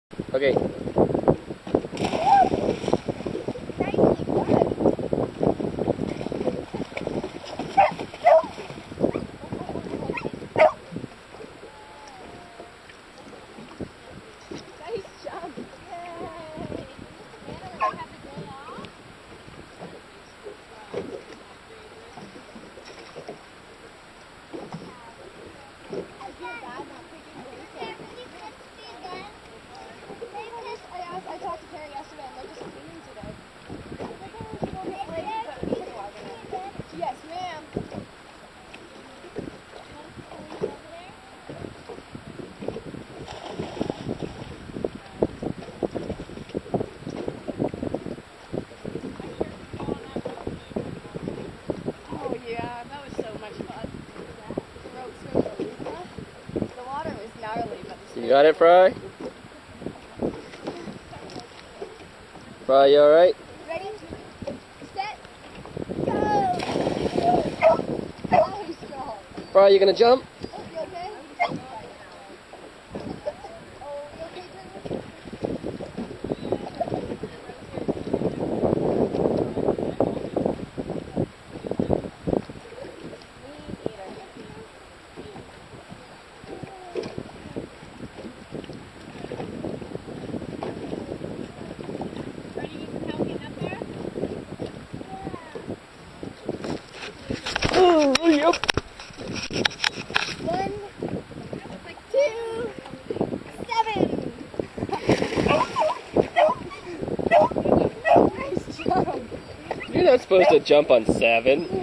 Okay. You got it, Frye? Frye, you alright? Ready, set, go! Frye, you gonna jump? Oh, you okay? Oh, you okay, Junior? Oh, yep. 1, 2, 7. Nice jump. You're not supposed to jump on 7.